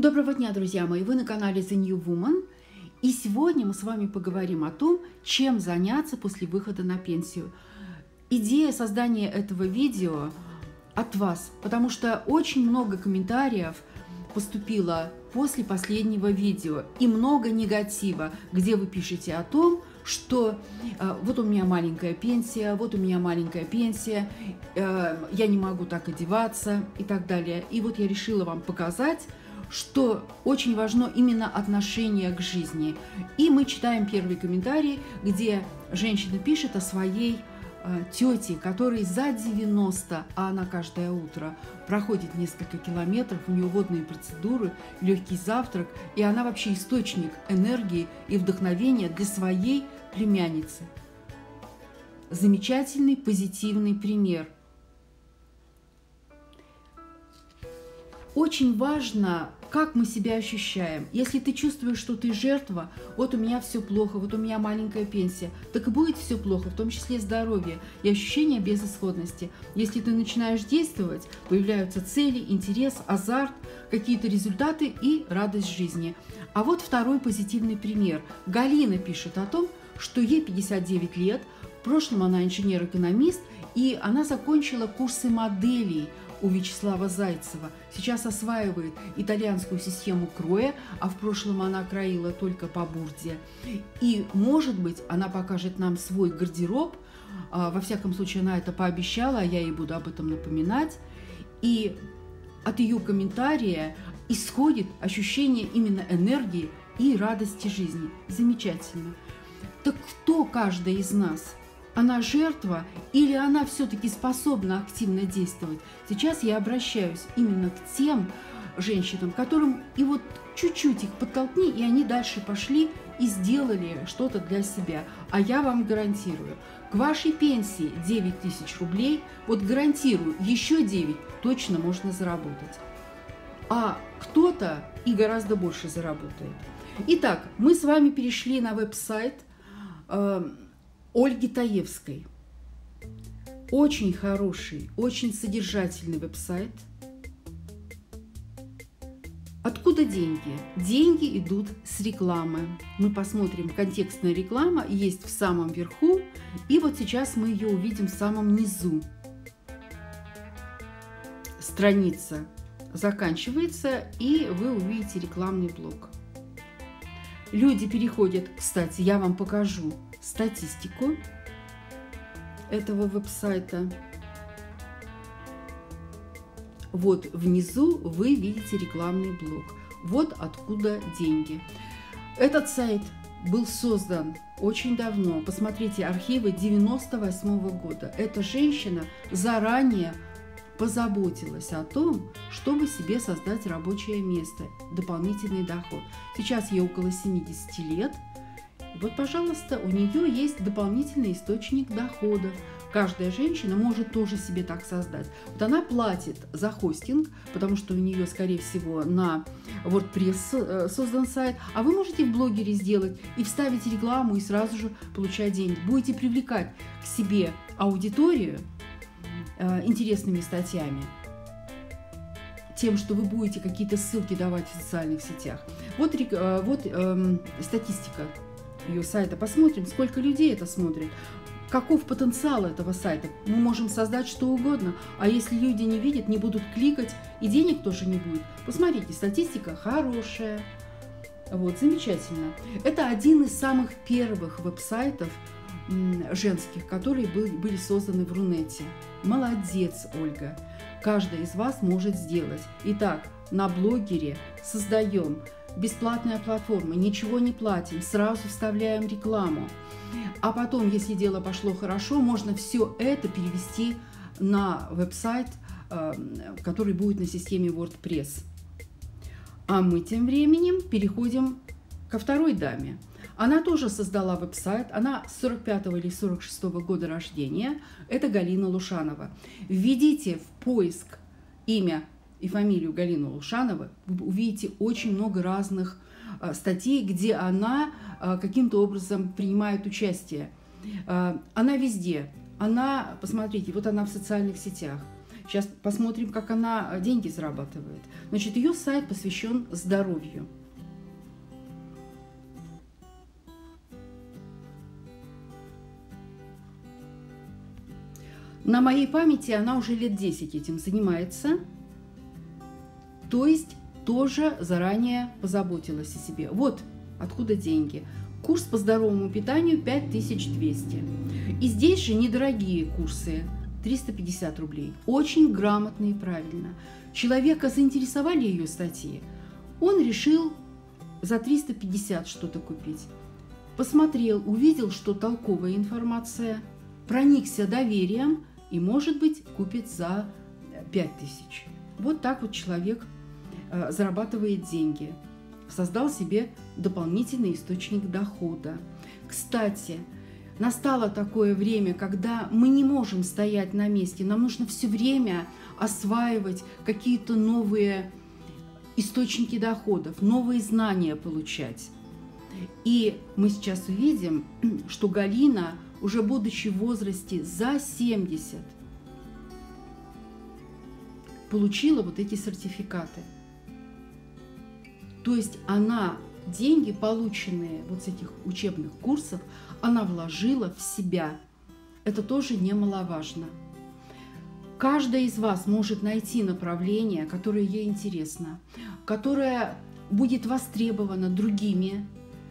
Доброго дня, друзья мои! Вы на канале The New Woman. И сегодня мы с вами поговорим о том, чем заняться после выхода на пенсию. Идея создания этого видео от вас, потому что очень много комментариев поступило после последнего видео и много негатива, где вы пишете о том, что вот у меня маленькая пенсия, я не могу так одеваться и так далее. И вот я решила вам показать, что очень важно именно отношение к жизни. И мы читаем первый комментарий, где женщина пишет о своей тете, которой за 90, а она каждое утро проходит несколько километров, у нее водные процедуры, легкий завтрак, и она вообще источник энергии и вдохновения для своей племянницы. Замечательный, позитивный пример. Очень важно, как мы себя ощущаем. Если ты чувствуешь, что ты жертва, вот у меня все плохо, вот у меня маленькая пенсия, так и будет все плохо, в том числе здоровье и ощущение безысходности. Если ты начинаешь действовать, появляются цели, интерес, азарт, какие-то результаты и радость жизни. А вот второй позитивный пример. Галина пишет о том, что ей 59 лет, в прошлом она инженер-экономист, и она закончила курсы моделей у Вячеслава Зайцева. Сейчас осваивает итальянскую систему кроя, а в прошлом она кроила только по бурде. И, может быть, она покажет нам свой гардероб. Во всяком случае, она это пообещала, а я ей буду об этом напоминать. И от ее комментария исходит ощущение именно энергии и радости жизни. Замечательно. Так кто каждая из нас? Она жертва или она все-таки способна активно действовать? Сейчас я обращаюсь именно к тем женщинам, которым и вот чуть-чуть их подтолкни, и они дальше пошли и сделали что-то для себя. А я вам гарантирую, к вашей пенсии 9 тысяч рублей, вот гарантирую, еще 9 точно можно заработать. А кто-то и гораздо больше заработает. Итак, мы с вами перешли на веб-сайт Ольги Таевской. Очень хороший, очень содержательный веб-сайт. Откуда деньги? Деньги идут с рекламы. Мы посмотрим, контекстная реклама есть в самом верху, и вот сейчас мы ее увидим в самом низу. Страница заканчивается, и вы увидите рекламный блок. Люди переходят, кстати, я вам покажу статистику этого веб-сайта. Вот внизу вы видите рекламный блок. Вот откуда деньги. Этот сайт был создан очень давно. Посмотрите, архивы 98 года. Эта женщина заранее позаботилась о том, чтобы себе создать рабочее место, дополнительный доход. Сейчас ей около 70 лет. Вот, пожалуйста, у нее есть дополнительный источник доходов. Каждая женщина может тоже себе так создать. Вот она платит за хостинг, потому что у нее, скорее всего, на WordPress создан сайт, а вы можете в блогере сделать и вставить рекламу, и сразу же получать деньги. Будете привлекать к себе аудиторию интересными статьями, тем, что вы будете какие-то ссылки давать в социальных сетях. Вот статистика ее сайта. Посмотрим, сколько людей это смотрит, каков потенциал этого сайта. Мы можем создать что угодно, а если люди не видят, не будут кликать, и денег тоже не будет. Посмотрите, статистика хорошая. Вот, замечательно. Это один из самых первых веб-сайтов женских, которые были созданы в Рунете. Молодец, Ольга. Каждая из вас может сделать. Итак, на блогере создаем бесплатная платформа, ничего не платим, сразу вставляем рекламу. А потом, если дело пошло хорошо, можно все это перевести на веб-сайт, который будет на системе WordPress. А мы тем временем переходим ко второй даме. Она тоже создала веб-сайт, она 45-го или 46-го года рождения, это Галина Лушанова. Введите в поиск имя и фамилию Галины Лушановой, вы увидите очень много разных статей, где она каким-то образом принимает участие. Она везде. Она, посмотрите, вот она в социальных сетях. Сейчас посмотрим, как она деньги зарабатывает. Значит, ее сайт посвящен здоровью. На моей памяти она уже лет 10 этим занимается. То есть тоже заранее позаботилась о себе. Вот откуда деньги. Курс по здоровому питанию 5200. И здесь же недорогие курсы. 350 рублей. Очень грамотно и правильно. Человека заинтересовали ее статьи. Он решил за 350 что-то купить. Посмотрел, увидел, что толковая информация, проникся доверием и, может быть, купит за 5000. Вот так вот человек зарабатывает деньги. Создал себе дополнительный источник дохода. Кстати, настало такое время, когда мы не можем стоять на месте. Нам нужно все время осваивать какие-то новые источники доходов, новые знания получать. И мы сейчас увидим, что Галина, уже будучи в возрасте за 70, получила вот эти сертификаты. То есть она деньги, полученные вот с этих учебных курсов, она вложила в себя. Это тоже немаловажно. Каждая из вас может найти направление, которое ей интересно, которое будет востребовано другими,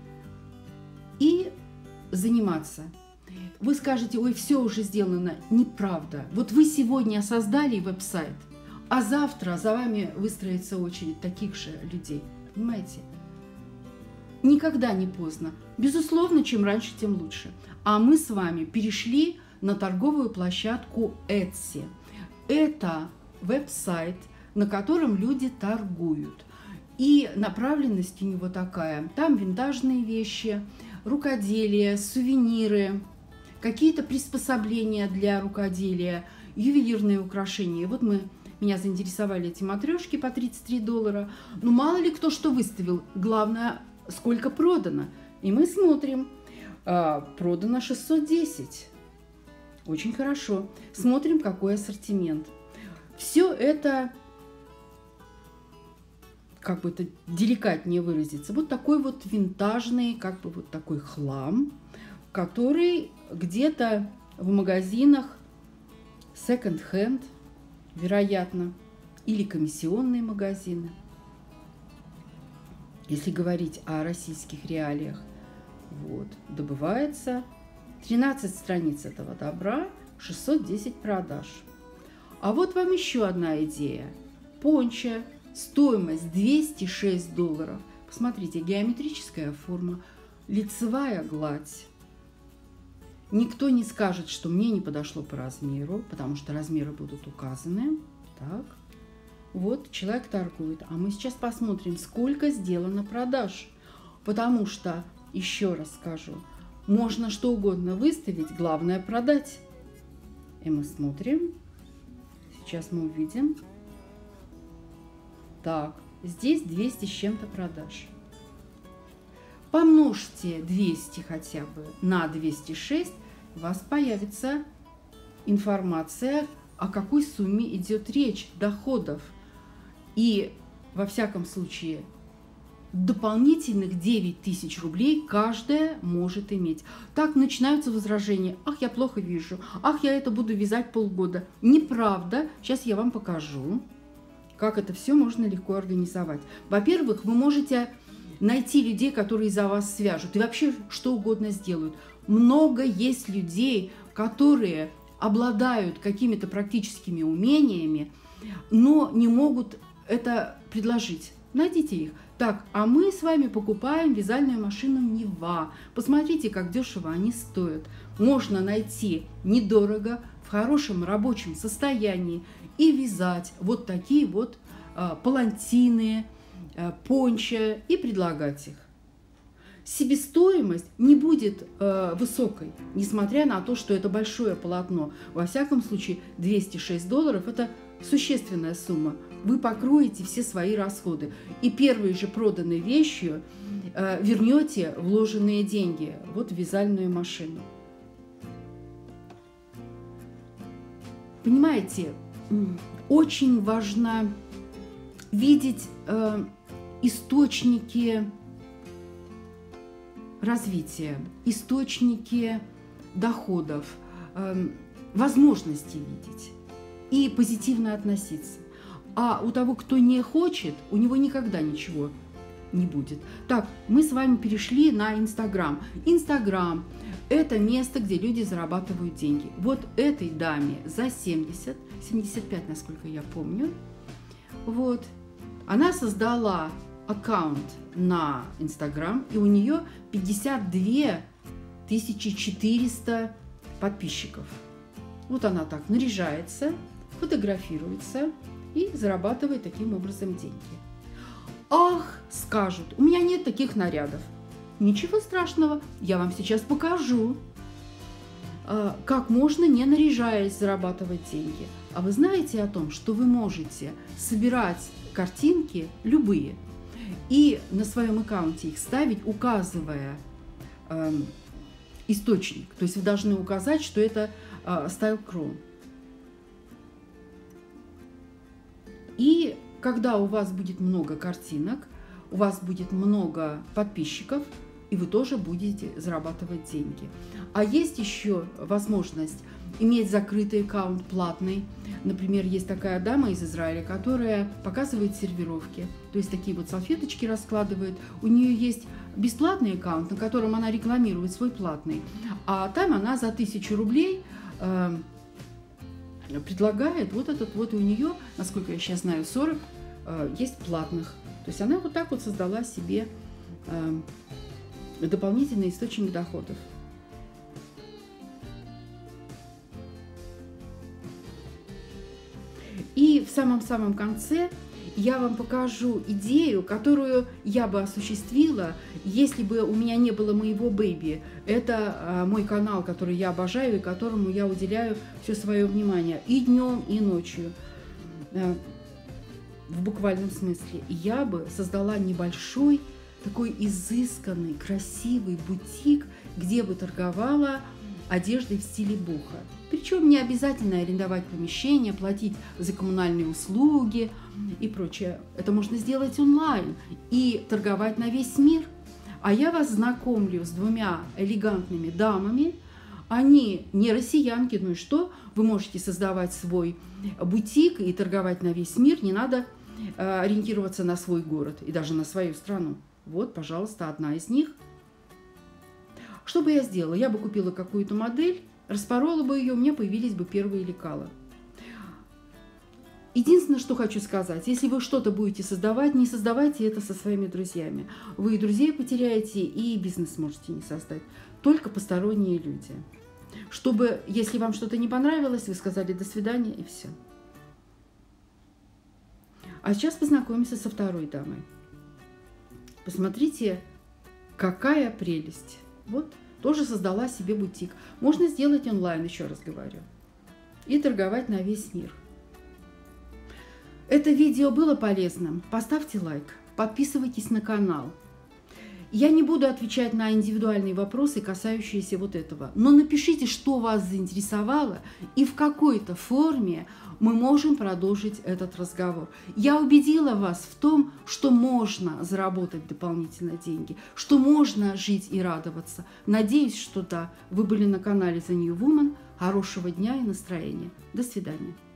и заниматься. Вы скажете: ой, все уже сделано. Неправда. Вот вы сегодня создали веб-сайт, а завтра за вами выстроится очередь таких же людей. Понимаете? Никогда не поздно. Безусловно, чем раньше, тем лучше. А мы с вами перешли на торговую площадку Etsy. Это веб-сайт, на котором люди торгуют. И направленность у него такая. Там винтажные вещи, рукоделие, сувениры, какие-то приспособления для рукоделия, ювелирные украшения. И вот меня заинтересовали эти матрешки по $33. Ну, мало ли кто что выставил. Главное, сколько продано. И мы смотрим. Продано 610. Очень хорошо. Смотрим, какой ассортимент. Все это, как бы это деликатнее выразиться, вот такой вот винтажный, как бы вот такой хлам, который где-то в магазинах second-hand, вероятно, или комиссионные магазины. Если говорить о российских реалиях, вот, добывается 13 страниц этого добра, 610 продаж. А вот вам еще одна идея. Пончо, стоимость $206. Посмотрите, геометрическая форма, лицевая гладь. Никто не скажет, что мне не подошло по размеру, потому что размеры будут указаны. Так, вот человек торгует. А мы сейчас посмотрим, сколько сделано продаж. Потому что, еще раз скажу, можно что угодно выставить, главное продать. И мы смотрим. Сейчас мы увидим. Так, здесь 200 с чем-то продаж. Помножьте 200 хотя бы на 206, у вас появится информация, о какой сумме идет речь доходов. И во всяком случае дополнительных 9000 рублей каждая может иметь. Так начинаются возражения. Ах, я плохо вижу. Ах, я это буду вязать полгода. Неправда. Сейчас я вам покажу, как это все можно легко организовать. Во-первых, вы можете найти людей, которые за вас свяжут и вообще что угодно сделают. Много есть людей, которые обладают какими-то практическими умениями, но не могут это предложить. Найдите их. Так, а мы с вами покупаем вязальную машину Нева. Посмотрите, как дешево они стоят. Можно найти недорого, в хорошем рабочем состоянии и вязать вот такие вот палантины, пончо и предлагать их. Себестоимость не будет высокой, несмотря на то, что это большое полотно. Во всяком случае, $206 – это существенная сумма. Вы покроете все свои расходы. И первой же проданной вещью вернете вложенные деньги вот в вязальную машину. Понимаете, очень важно видеть источники развития, источники доходов, возможности видеть и позитивно относиться. А у того, кто не хочет, у него никогда ничего не будет. Так, мы с вами перешли на Инстаграм. Инстаграм – это место, где люди зарабатывают деньги. Вот этой даме за 70, 75, насколько я помню, вот, она создала аккаунт на Инстаграм, и у нее 52 400 подписчиков. Вот она так наряжается, фотографируется и зарабатывает таким образом деньги. Ах, скажут, у меня нет таких нарядов. Ничего страшного, я вам сейчас покажу, как можно, не наряжаясь, зарабатывать деньги. А вы знаете о том, что вы можете собирать картинки любые и на своем аккаунте их ставить, указывая источник. То есть вы должны указать, что это Style Chrome. И когда у вас будет много картинок, у вас будет много подписчиков, и вы тоже будете зарабатывать деньги. А есть еще возможность иметь закрытый аккаунт платный. Например, есть такая дама из Израиля, которая показывает сервировки, то есть такие вот салфеточки раскладывает. У нее есть бесплатный аккаунт, на котором она рекламирует свой платный, а там она за 1000 рублей предлагает вот этот вот, и у нее, насколько я сейчас знаю, 40 есть платных. То есть она вот так вот создала себе дополнительный источник доходов. И в самом-самом конце я вам покажу идею, которую я бы осуществила, если бы у меня не было моего бэйби. Это мой канал, который я обожаю и которому я уделяю все свое внимание и днем, и ночью. В буквальном смысле. Я бы создала небольшой, такой изысканный, красивый бутик, где бы торговала одеждой в стиле бохо. Причем не обязательно арендовать помещение, платить за коммунальные услуги и прочее. Это можно сделать онлайн и торговать на весь мир. А я вас знакомлю с 2 элегантными дамами. Они не россиянки, ну и что? Вы можете создавать свой бутик и торговать на весь мир. Не надо ориентироваться на свой город и даже на свою страну. Вот, пожалуйста, одна из них. Что бы я сделала? Я бы купила какую-то модель, распорола бы ее, у меня появились бы первые лекала. Единственное, что хочу сказать, если вы что-то будете создавать, не создавайте это со своими друзьями. Вы и друзей потеряете, и бизнес можете не создать. Только посторонние люди. Чтобы, если вам что-то не понравилось, вы сказали «до свидания» и все. А сейчас познакомимся со второй дамой. Посмотрите, какая прелесть. Вот, тоже создала себе бутик. Можно сделать онлайн, еще раз говорю, и торговать на весь мир. Это видео было полезным? Поставьте лайк, подписывайтесь на канал. Я не буду отвечать на индивидуальные вопросы, касающиеся вот этого, но напишите, что вас заинтересовало, и в какой-то форме мы можем продолжить этот разговор. Я убедила вас в том, что можно заработать дополнительно деньги, что можно жить и радоваться. Надеюсь, что да. Вы были на канале The New Woman. Хорошего дня и настроения. До свидания.